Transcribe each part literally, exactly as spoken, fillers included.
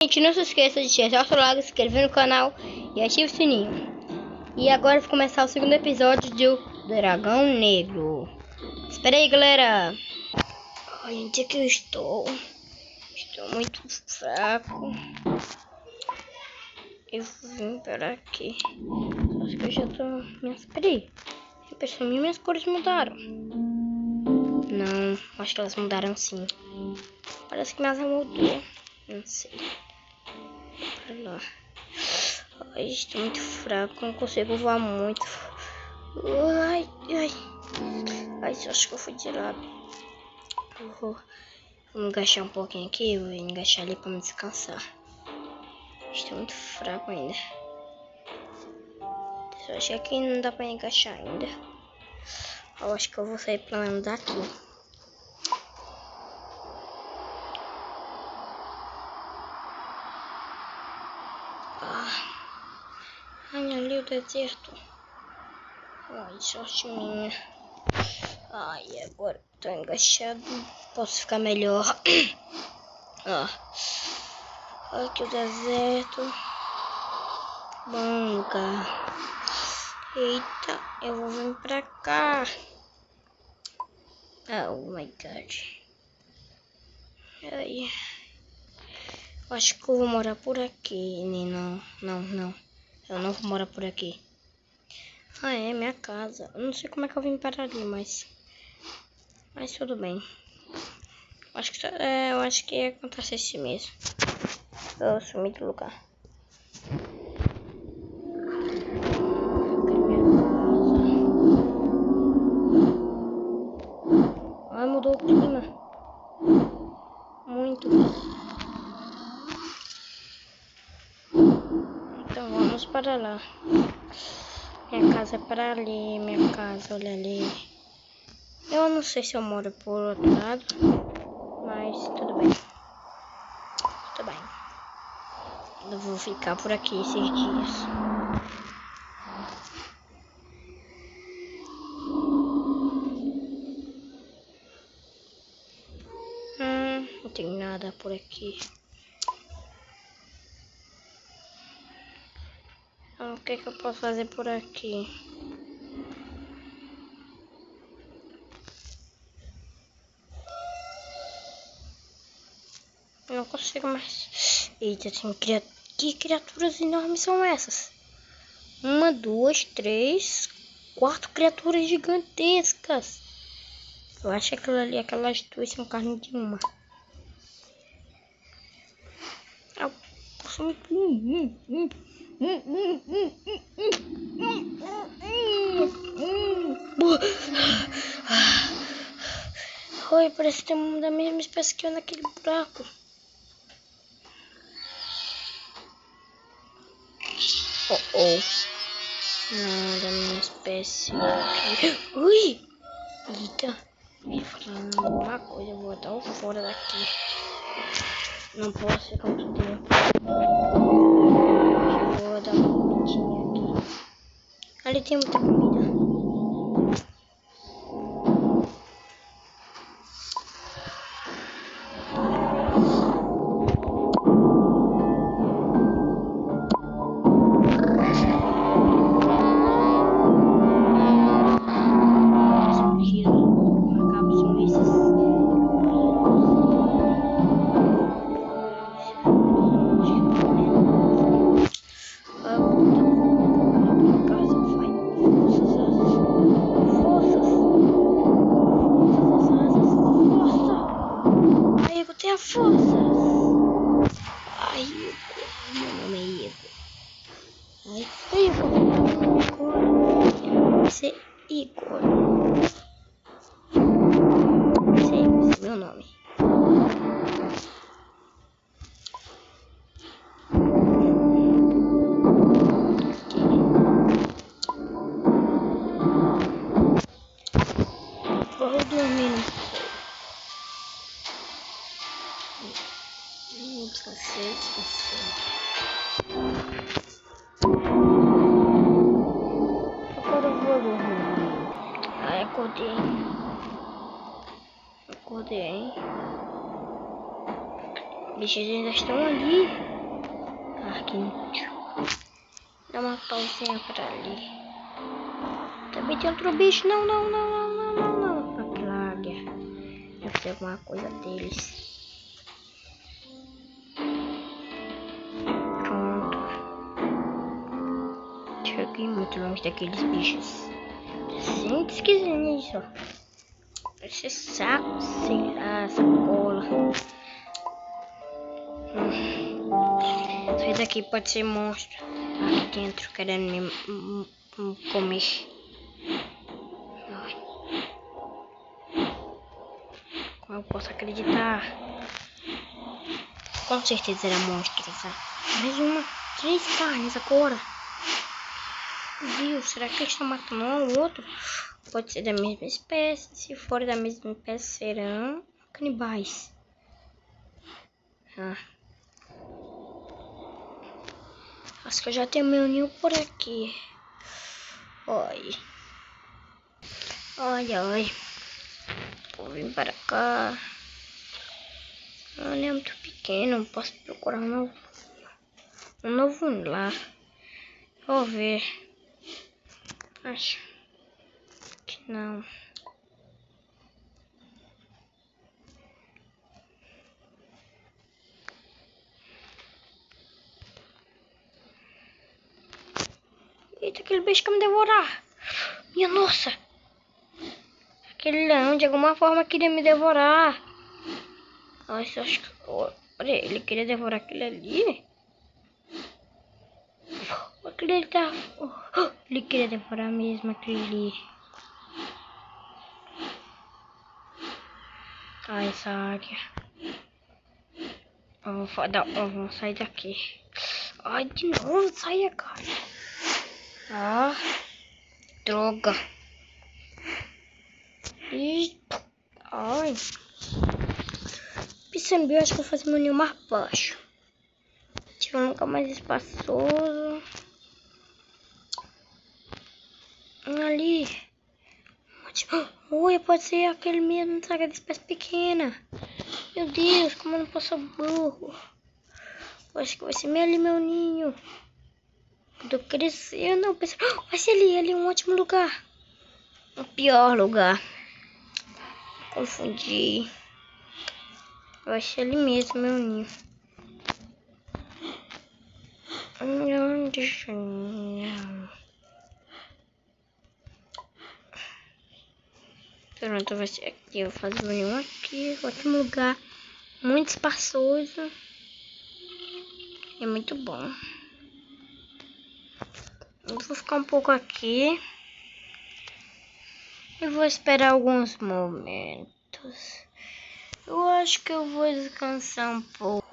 Gente, não se esqueça de deixar o seu like, se inscrever no canal e ative o sininho. E agora vai começar o segundo episódio do Dragão Negro. Espera aí, galera. Onde é que eu estou? Estou muito fraco. Eu vim para aqui. Só que eu já tô... Espera aí. Eu percebi, minhas cores mudaram. Não, acho que elas mudaram sim. Parece que minhas mudou. Não sei. Olha lá. Ai, estou muito fraco, não consigo voar muito. Ai, ai. Ai, acho que eu fui de lado. Eu vou, vou me agachar um pouquinho aqui. Vou me agachar ali para me descansar. Estou muito fraco ainda. Eu acho que aqui não dá para encaixar ainda. Eu acho que eu vou sair pelo menos daqui. Ai, ali o deserto. Ai, sorte minha. Ai, agora tô engaixado. Posso ficar melhor. Ó. Olha aqui o deserto. Bom lugar. Eita, eu vou vir pra cá. Oh my god. Ai. Acho que eu vou morar por aqui. Não, não, não. Eu não vou morar por aqui. Ah, é minha casa. Eu não sei como é que eu vim parar ali, mas... Mas tudo bem. Acho que, é, eu acho que acontece assim mesmo. Eu sumi do lugar. Ai, mudou o clima. Muito. Então vamos para lá. Minha casa é para ali. Minha casa, olha ali. Eu não sei se eu moro por outro lado. Mas tudo bem. Tudo bem. Eu vou ficar por aqui esses dias. Hum, não tem nada por aqui. Então, o que que eu posso fazer por aqui? Eu não consigo mais. Eita, tem criaturas. Que criaturas enormes são essas? Uma, duas, três, quatro criaturas gigantescas. Eu acho que aquilo ali, aquelas duas são carne de uma. Eu posso... Oi, parece que tem um da mesma espécie que eu naquele buraco. Oh, oh. Não, da minha espécie. Ui! Eita. Eu ia falar alguma coisa, eu vou dar o fora daqui. Não posso ficar muito tempo. Vou dar uma comidinha aqui. Ali tem muita comida. Tenha forças. Ai, meu nome é Igor. Ai, Igor. Você é Igor. Você é meu nome. Vou dormir. Descansei, descansei. Agora eu vou dormir. Ai, acordei. Acordei. bichos ainda estão ali. Ah, que inútil. Dá uma pausinha pra ali. Também tem outro bicho. Não, não, não, não, não, não, não. A praga. Deve ser alguma coisa deles. Pronto. Cheguei muito longe daqueles bichos. Gente, esquisito isso, ó. Esse saco, sei lá, essa cola. Hum. Sai daqui, pode ser monstro. Aqui dentro, querendo me m m comer. Ai. Como eu posso acreditar? Com certeza era monstro, tá? Mais uma, três carnes agora. Viu? Será que eles estão matando um ao outro? Pode ser da mesma espécie. Se for da mesma espécie, serão canibais. Ah. Acho que eu já tenho meu ninho por aqui. Oi. Oi, oi. Vou vir para cá. Ele é muito pequeno. Posso procurar um novo, um novo lá. Vou ver. Acho que não. Eita, aquele bicho quer me devorar. Minha nossa. Aquele leão de alguma forma queria me devorar. Nossa, eu acho que... Olha, ele queria devorar aquele ali. Aquele ali tá... Ele queria devorar mesmo aquele ali. Ai, essa águia. Eu vou, dar, eu vou sair daqui. Ai, de novo, saia, cara. Ah, droga. Ih, ai. Pensando bem, eu acho que eu vou fazer meu ninho mais baixo. Tira um lugar mais espaçoso. Ali. Oi, pode ser aquele mesmo, sabe, de espécie pequena. Meu Deus, como eu não posso burro. Eu acho que vai ser ali meu ninho. Quando eu crescer, eu não penso. Vai ser ali, ali é um ótimo lugar. O pior lugar. Confundi. Vai ser ali mesmo, meu ninho. Pronto, vai ser aqui. Eu vou fazer meu ninho aqui. Ótimo lugar. Muito espaçoso. É muito bom. Eu vou ficar um pouco aqui. E vou esperar alguns momentos. Eu acho que eu vou descansar um pouco.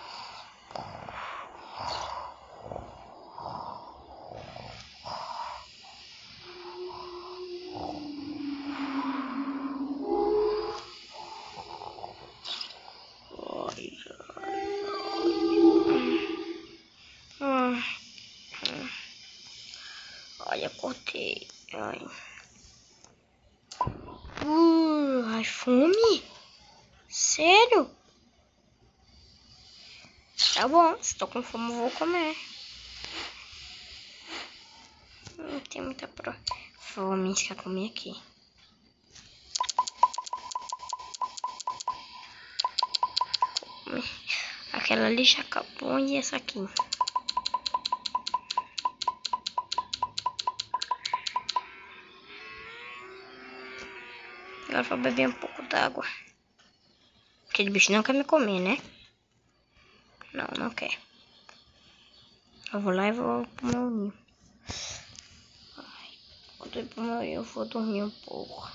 Olha, cortei. Ai. Uh, ai, fome? Sério? Tá bom, se tô com fome eu vou comer. Não tem muita pro... fome, quer comer aqui. Aquela ali já acabou e essa aqui. Agora vou beber um pouco d'água. Aquele bicho não quer me comer, né? Não, não quer. Eu vou lá e vou pro meu ninho. Quando eu ir pro meu ninho, eu vou dormir um pouco.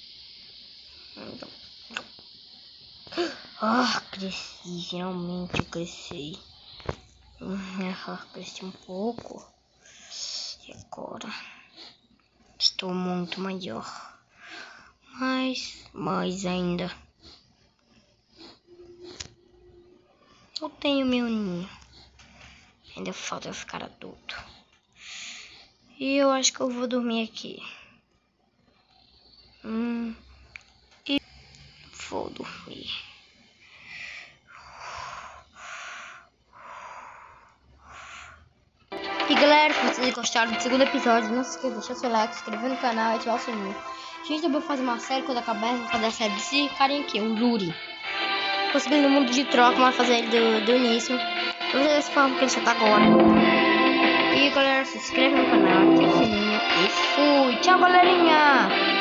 Ah, cresci. Finalmente eu cresci. Ah, cresci um pouco. E agora estou muito maior. Mas, mais ainda. Eu tenho meu ninho. Ainda falta eu ficar adulto. E eu acho que eu vou dormir aqui. Hum. E vou dormir. E galera, se vocês gostaram do segundo episódio, não se esqueça de deixar seu like, se inscrever no canal e ativar o sininho. A gente também vai fazer uma série quando acabar, vamos fazer a série desse carinha aqui, o Yuri. Consegui no mundo de troca, mas fazer ele do, do início. Vamos ver dessa forma que ele só tá agora. E galera, se inscreve no canal, ativa o sininho e fui! Tchau, galerinha!